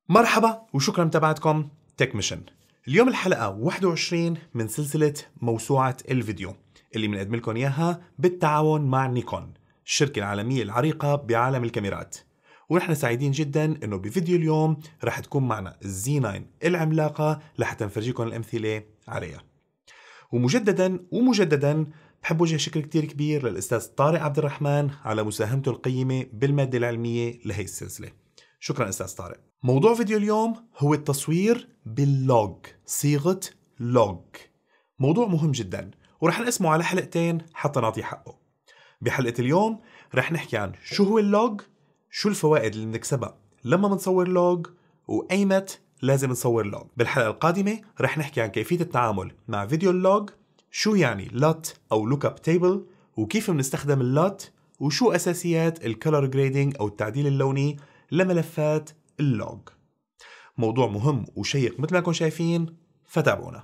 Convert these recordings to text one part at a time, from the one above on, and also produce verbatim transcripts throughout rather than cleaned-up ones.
مرحبا وشكرا متابعتكم تك ميشن. اليوم الحلقة واحد وعشرين من سلسلة موسوعة الفيديو اللي بنقدم لكم إياها بالتعاون مع نيكون، الشركة العالمية العريقة بعالم الكاميرات. ونحن سعيدين جدا إنه بفيديو اليوم رح تكون معنا الزي تسعة العملاقة لحتى نفرجيكم الأمثلة عليها. ومجددا ومجددا بحب وجه شكر كتير كبير للأستاذ طارق عبد الرحمن على مساهمته القيمة بالمادة العلمية لهي السلسلة. شكرا أستاذ طارق. موضوع فيديو اليوم هو التصوير باللوج، صيغة لوج. موضوع مهم جدا ورح نقسمه على حلقتين حتى نعطيه حقه. بحلقة اليوم رح نحكي عن شو هو اللوج، شو الفوائد اللي بنكسبها لما بنصور لوج، وأيمت لازم نصور لوج. بالحلقة القادمة رح نحكي عن كيفية التعامل مع فيديو اللوج، شو يعني لوت أو لوك اب تيبل، وكيف بنستخدم اللوت، وشو أساسيات الكولر جريدينج أو التعديل اللوني لملفات اللوج. موضوع مهم وشيق مثل ما كنتم شايفين، فتابعونا.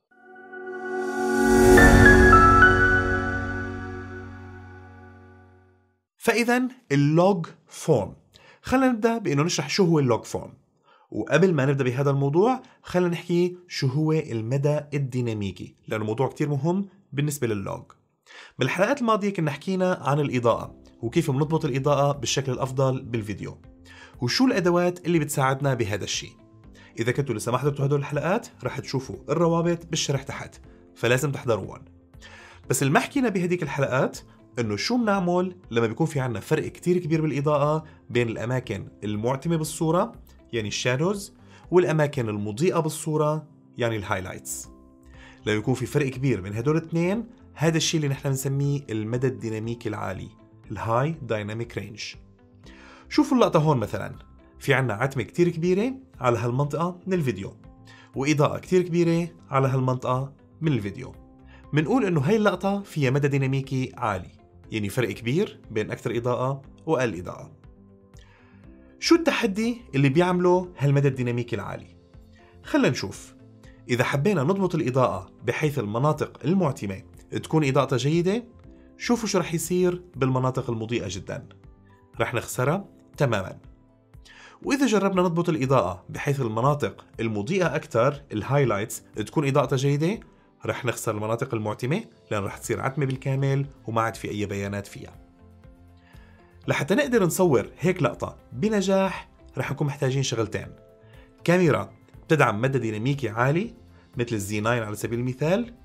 فإذا اللوج فورم، خلينا نبدأ بأنه نشرح شو هو اللوج فورم. وقبل ما نبدأ بهذا الموضوع خلينا نحكي شو هو المدى الديناميكي، لأنه موضوع كتير مهم بالنسبة لللوج. بالحلقات الماضية كنا حكينا عن الإضاءة وكيف بنضبط الإضاءة بالشكل الأفضل بالفيديو، وشو الأدوات اللي بتساعدنا بهذا الشيء. إذا كنتوا لسه ما حضرتوا هدول الحلقات رح تشوفوا الروابط بالشرح تحت، فلازم تحضروهم. بس اللي ما حكينا بهديك الحلقات إنه شو بنعمل لما بيكون في عنا فرق كتير كبير بالإضاءة بين الأماكن المعتمة بالصورة يعني الشادوز، والأماكن المضيئة بالصورة يعني الهايلايتس. لما يكون في فرق كبير بين هدول الاثنين، هذا الشيء اللي نحن بنسميه المدى الديناميكي العالي، الهاي دايناميك رينج. شوفوا اللقطة هون مثلا، في عنا عتمة كتير كبيرة على هالمنطقة من الفيديو، وإضاءة كتير كبيرة على هالمنطقة من الفيديو. منقول إنه هاي اللقطة فيها مدى ديناميكي عالي، يعني فرق كبير بين أكثر إضاءة وأقل إضاءة. شو التحدي اللي بيعمله هالمدى الديناميكي العالي؟ خلينا نشوف. إذا حبينا نضبط الإضاءة بحيث المناطق المعتمة تكون إضاءتها جيدة، شوفوا شو رح يصير بالمناطق المضيئة جدا، رح نخسرها تماما. وإذا جربنا نضبط الإضاءة بحيث المناطق المضيئة أكثر، الهايلايتس، تكون إضاءتها جيدة، رح نخسر المناطق المعتمة لأن رح تصير عتمة بالكامل وما عاد في أي بيانات فيها. لحتى نقدر نصور هيك لقطة بنجاح رح نكون محتاجين شغلتين: كاميرا بتدعم مدى ديناميكي عالي مثل الزي تسعة على سبيل المثال،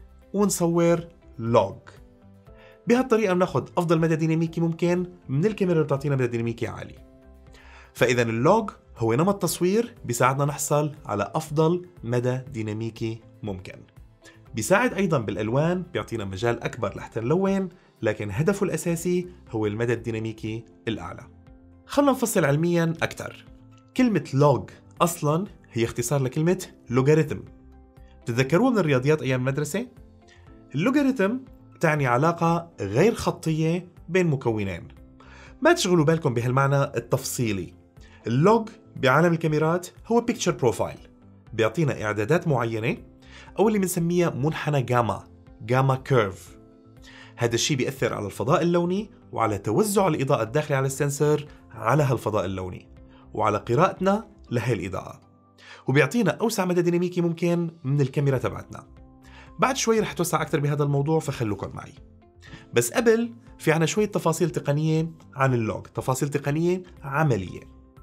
ونصور لوج. بهالطريقة بناخد أفضل مدى ديناميكي ممكن من الكاميرا اللي بتعطينا مدى ديناميكي عالي. فإذا اللوج هو نمط تصوير بيساعدنا نحصل على أفضل مدى ديناميكي ممكن. بيساعد أيضا بالألوان، بيعطينا مجال أكبر لحتى نلون، لكن هدفه الأساسي هو المدى الديناميكي الأعلى. خلنا نفصل علميا أكثر. كلمة لوج أصلا هي اختصار لكلمة لوغاريتم. تتذكروها من الرياضيات أيام المدرسة؟ اللوغاريتم تعني علاقة غير خطية بين مكونين. ما تشغلوا بالكم بهالمعنى التفصيلي. اللوج بعالم الكاميرات هو بيكتشر بروفايل، بيعطينا إعدادات معينة أو اللي بنسميها منحنى جاما، جاما كيرف. هذا الشيء بيأثر على الفضاء اللوني وعلى توزع الإضاءة الداخلي على السنسور على هالفضاء اللوني وعلى قراءتنا لهي الإضاءة، وبيعطينا أوسع مدى ديناميكي ممكن من الكاميرا تبعتنا. بعد شوي رح توسع أكثر بهذا الموضوع، فخلوكم معي. بس قبل في عنا شوية تفاصيل تقنية عن اللوج، تفاصيل تقنية عملية.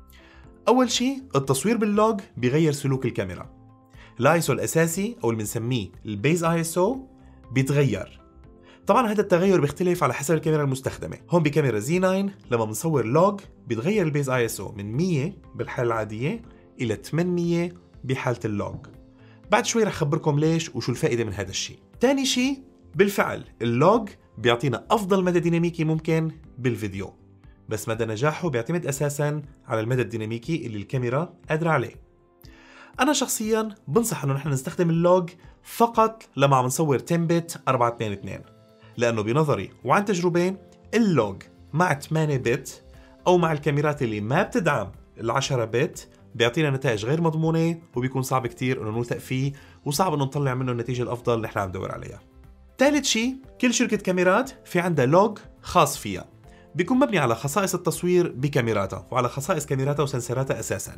أول شيء التصوير باللوج بيغير سلوك الكاميرا. الايسو الأساسي أو اللي بنسميه البيز اي اس او بيتغير. طبعا هذا التغير بيختلف على حسب الكاميرا المستخدمة. هون بكاميرا زي تسعة لما بنصور لوج بيتغير البيز اي اس او من مية بالحالة العادية إلى ثمانمية بحالة اللوج. بعد شوي رح خبركم ليش وشو الفائدة من هذا الشيء. تاني شيء، بالفعل اللوج بيعطينا أفضل مدى ديناميكي ممكن بالفيديو، بس مدى نجاحه بيعتمد أساساً على المدى الديناميكي اللي الكاميرا قادرة عليه. أنا شخصياً بنصح إنه نحن نستخدم اللوج فقط لما عم نصور عشرة بت أربعة اثنين اثنين، لأنه بنظري وعن تجربة اللوج مع ثمانية بت أو مع الكاميرات اللي ما بتدعم العشرة بت بيعطينا نتائج غير مضمونة، وبيكون صعب كتير إنه نوثق فيه، وصعب إنه نطلع منه النتيجة الأفضل اللي نحن عم ندور عليها. ثالث شيء، كل شركة كاميرات في عندها لوج خاص فيها، بيكون مبني على خصائص التصوير بكاميراتها وعلى خصائص كاميراتها وسنسراتها أساساً.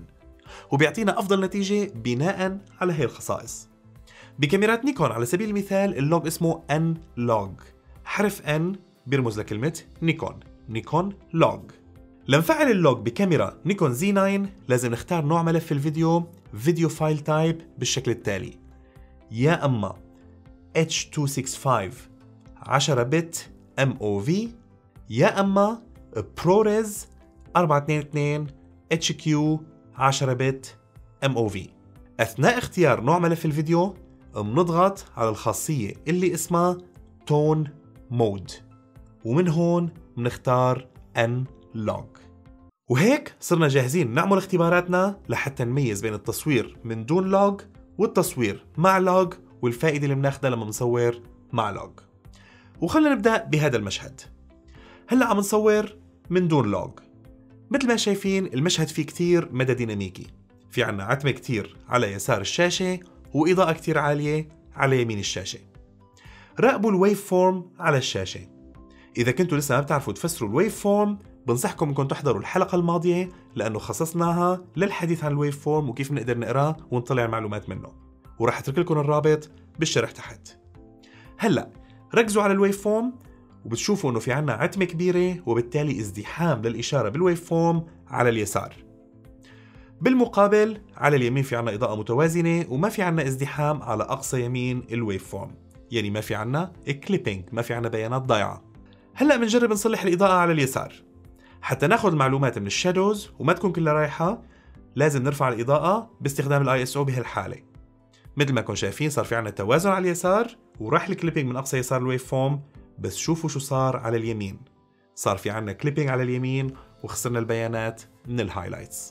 وبيعطينا أفضل نتيجة بناء على هي الخصائص. بكاميرات نيكون على سبيل المثال اللوج اسمه ان لوج، حرف ان بيرمز لكلمة نيكون، نيكون لوج. لنفعل اللوج بكاميرا نيكون زي تسعة لازم نختار نوع ملف الفيديو فيديو فايل تايب بالشكل التالي، يا أما إتش مئتين وخمسة وستين عشرة بت إم أو في، يا أما ProRes أربعمية واثنين وعشرين إتش كيو عشرة بت إم أو في. أثناء اختيار نوع ملف الفيديو بنضغط على الخاصية اللي اسمها Tone Mode، ومن هون بنختار N-Log. وهيك صرنا جاهزين نعمل اختباراتنا لحتى نميز بين التصوير من دون لوج والتصوير مع لوج والفائدة اللي بناخدها لما بنصور مع لوج. وخلنا نبدأ بهذا المشهد. هلأ عم نصور من دون لوج. مثل ما شايفين المشهد فيه كتير مدى ديناميكي، في عنا عتمة كتير على يسار الشاشة وإضاءة كتير عالية على يمين الشاشة. راقبوا الويف فورم على الشاشة. إذا كنتوا لسه ما بتعرفوا تفسروا الويف فورم بنصحكم انكم تحضروا الحلقة الماضية لأنه خصصناها للحديث عن الويف فورم وكيف نقدر نقراه ونطلع معلومات منه، وراح اترك لكم الرابط بالشرح تحت. هلأ ركزوا على الويف فورم وبتشوفوا انه في عنا عتمة كبيرة وبالتالي ازدحام للإشارة بالويف فورم على اليسار. بالمقابل على اليمين في عنا إضاءة متوازنة وما في عنا ازدحام على أقصى يمين الويف فورم، يعني ما في عنا كليبينج، ما في عنا بيانات ضايعة. هلأ بنجرب نصلح الإضاءة على اليسار. حتى ناخذ المعلومات من الشادوز وما تكون كلها رايحة لازم نرفع الإضاءة باستخدام الاي اس او بهالحالة. مثل ما كنتم شايفين صار في عنا توازن على اليسار وراح الكليبينج من أقصى يسار الويف فورم، بس شوفوا شو صار على اليمين، صار في عنا كليبينج على اليمين وخسرنا البيانات من الهايلايتس.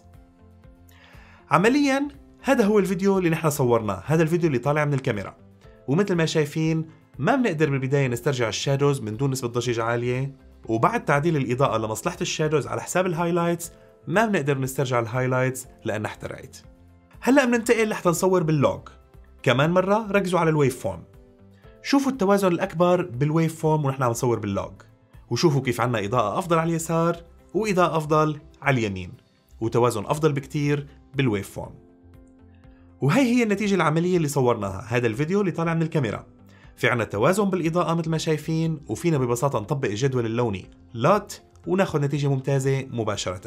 عمليا هذا هو الفيديو اللي نحن صورناه، هذا الفيديو اللي طالع من الكاميرا، ومثل ما شايفين ما بنقدر بالبداية نسترجع الشادوز من دون نسبة ضجيج عالية، وبعد تعديل الإضاءة لمصلحة الشادوز على حساب الهايلايتس ما بنقدر نسترجع الهايلايتس لأنها احترقت. هلأ بننتقل لحتى نصور باللوج. كمان مرة ركزوا على الويف فورم، شوفوا التوازن الأكبر بالويف فورم ونحن عم نصور باللوج، وشوفوا كيف عنا إضاءة أفضل على اليسار وإضاءة أفضل على اليمين وتوازن أفضل بكتير بالويف فورم. وهي هي النتيجة العملية اللي صورناها، هذا الفيديو اللي طالع من الكاميرا. في عنا توازن بالإضاءة مثل ما شايفين، وفينا ببساطة نطبق الجدول اللوني لوت وناخذ نتيجة ممتازة مباشرة.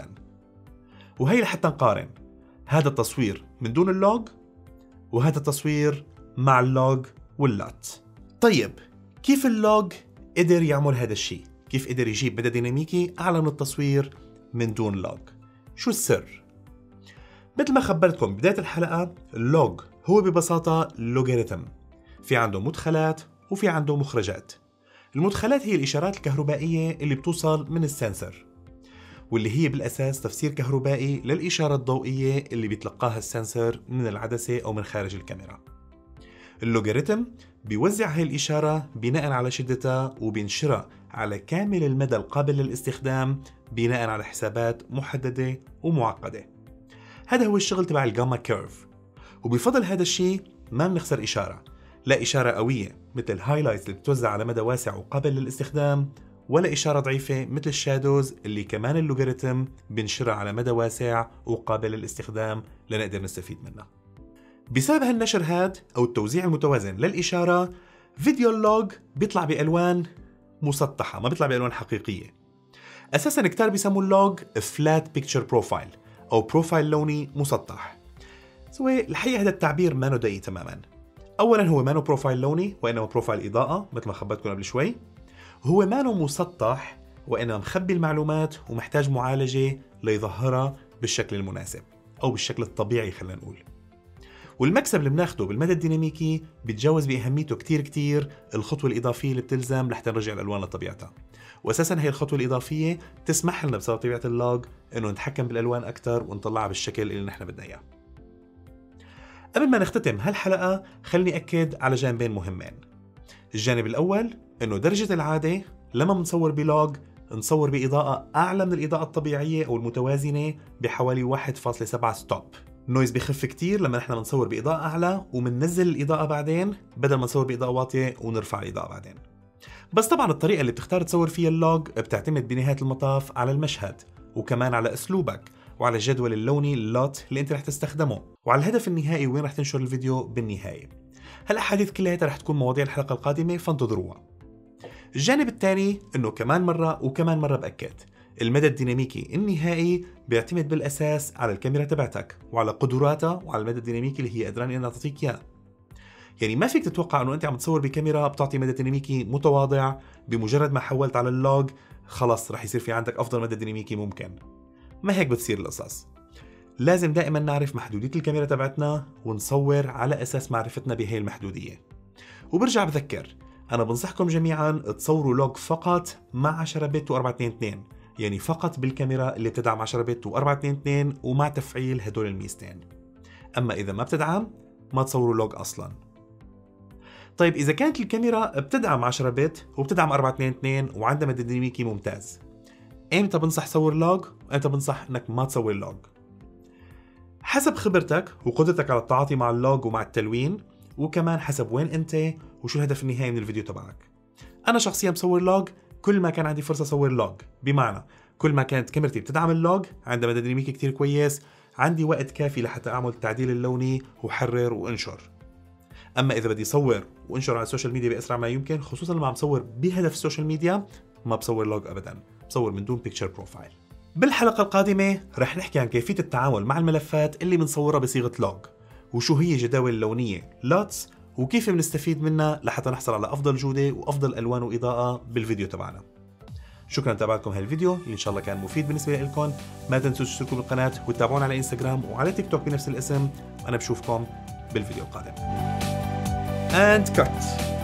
وهي لحتى نقارن هذا التصوير من دون اللوج وهذا التصوير مع اللوج واللوت. طيب كيف اللوج قدر يعمل هذا الشيء؟ كيف قدر يجيب مدى ديناميكي أعلى من التصوير من دون لوج؟ شو السر؟ مثل ما خبرتكم بداية الحلقة، اللوج هو ببساطة لوغاريتم، في عنده مدخلات وفي عنده مخرجات. المدخلات هي الإشارات الكهربائية اللي بتوصل من السنسر، واللي هي بالأساس تفسير كهربائي للإشارة الضوئية اللي بيتلقاها السنسر من العدسة أو من خارج الكاميرا. اللوغاريتم بيوزع هاي الإشارة بناء على شدتها وبينشرها على كامل المدى القابل للاستخدام بناء على حسابات محددة ومعقدة. هذا هو الشغل تبع الجاما كيرف، وبفضل هذا الشيء ما بنخسر إشارة، لا إشارة قوية مثل الهايلايتس اللي بتوزع على مدى واسع وقابل للاستخدام، ولا إشارة ضعيفة مثل الشادوز اللي كمان اللوغاريتم بنشرها على مدى واسع وقابل للاستخدام لنقدر نستفيد منها. بسبب هالنشر هاد أو التوزيع المتوازن للإشارة، فيديو اللوج بيطلع بألوان مسطحة، ما بيطلع بألوان حقيقية. أساساً كتار بيسموا اللوج فلات بيكتشر بروفايل أو بروفايل لوني مسطح. سوى الحقيقة هذا التعبير ما نو دقيق تماماً. أولاً هو ما نو بروفايل لوني وإنما بروفايل إضاءة مثل ما خبرتكم قبل شوي. هو ما نو مسطح وإنما مخبي المعلومات ومحتاج معالجة ليظهرها بالشكل المناسب أو بالشكل الطبيعي خلينا نقول. والمكسب اللي بناخده بالمدى الديناميكي بيتجاوز بأهميته كتير كتير الخطوة الإضافية اللي بتلزم لحتى نرجع الألوان لطبيعتها. وأساساً هي الخطوة الإضافية تسمح لنا بسبب طبيعة اللوج إنه نتحكم بالألوان أكتر ونطلعها بالشكل اللي نحن بدنا إياه. قبل ما نختتم هالحلقة خلني أكد على جانبين مهمين. الجانب الأول إنه درجة العادة لما بنصور بلوج نصور بإضاءة أعلى من الإضاءة الطبيعية أو المتوازنة بحوالي واحد فاصلة سبعة ستوب. نويز بخف كتير لما نحن بنصور بإضاءة أعلى ومننزل الإضاءة بعدين بدل ما نصور بإضاءة واطية ونرفع الإضاءة بعدين. بس طبعا الطريقة اللي بتختار تصور فيها اللوج بتعتمد بنهاية المطاف على المشهد وكمان على أسلوبك وعلى الجدول اللوني اللوت اللي انت رح تستخدمه، وعلى الهدف النهائي وين رح تنشر الفيديو بالنهاية. هالأحاديث كلها رح تكون مواضيع الحلقة القادمة، فانتظروها. الجانب الثاني انه كمان مرة وكمان مرة بأكد، المدى الديناميكي النهائي بيعتمد بالأساس على الكاميرا تبعتك وعلى قدراتها وعلى المدى الديناميكي اللي هي قدران انها تعطيك اياه. يعني ما فيك تتوقع انه انت عم تصور بكاميرا بتعطي مدى ديناميكي متواضع، بمجرد ما حولت على اللوج خلص رح يصير في عندك افضل مدى ديناميكي ممكن. ما هيك بتصير القصص. لازم دائما نعرف محدودية الكاميرا تبعتنا ونصور على اساس معرفتنا بهي المحدودية. وبرجع بذكر، انا بنصحكم جميعا تصوروا لوج فقط مع عشرة بت و4 اثنين اثنين، يعني فقط بالكاميرا اللي بتدعم عشرة بت و4 اثنين اثنين ومع تفعيل هدول الميزتين. اما اذا ما بتدعم ما تصوروا لوج اصلا. طيب إذا كانت الكاميرا بتدعم عشرة بت وبتدعم أربعة اثنين اثنين وعندها مدى ديناميكي ممتاز، إمتى بنصح تصور لوج وإمتى بنصح إنك ما تصور لوج؟ حسب خبرتك وقدرتك على التعاطي مع اللوج ومع التلوين، وكمان حسب وين أنت وشو الهدف النهائي من الفيديو تبعك. أنا شخصيا بصور لوج كل ما كان عندي فرصة أصور لوج، بمعنى كل ما كانت كاميرتي بتدعم اللوج، عندها مدى ديناميكي كتير كويس، عندي وقت كافي لحتى أعمل التعديل اللوني وحرر وانشر. اما اذا بدي صور وانشر على السوشيال ميديا باسرع ما يمكن، خصوصا لما عم صور بهدف السوشيال ميديا، ما بصور لوج ابدا، بصور من دون بيكتشر بروفايل. بالحلقه القادمه رح نحكي عن كيفيه التعامل مع الملفات اللي بنصورها بصيغه لوج، وشو هي الجداول اللونيه لوتس، وكيف بنستفيد منها لحتى نحصل على افضل جوده وافضل الوان واضاءه بالفيديو تبعنا. شكرا لتابعتكم هالفيديو اللي ان شاء الله كان مفيد بالنسبه لكم. ما تنسوا تشتركوا بالقناه وتتابعونا على انستغرام وعلى تيك توك بنفس الاسم. وانا بشوفكم بالفيديو القادم. And cut.